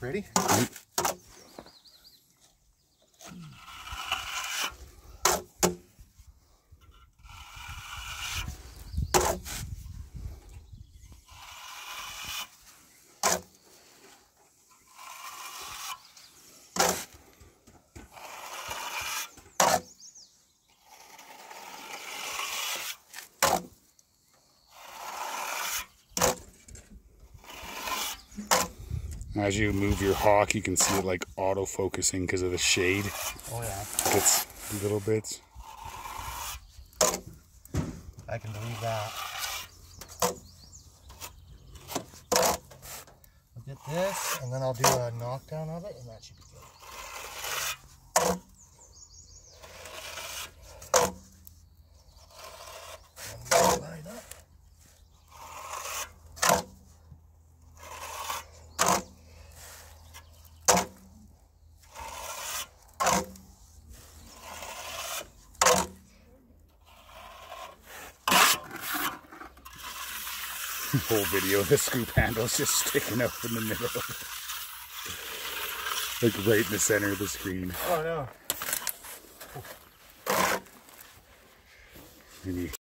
Ready? As you move your hawk, you can see it like auto-focusing because of the shade. Oh yeah. Gets little bits. I can believe that. I'll get this, and then I'll do a knockdown of it, and that should be good. And line up. Whole video, the scoop handle's just sticking up in the middle. Like right in the center of the screen. Oh no. And you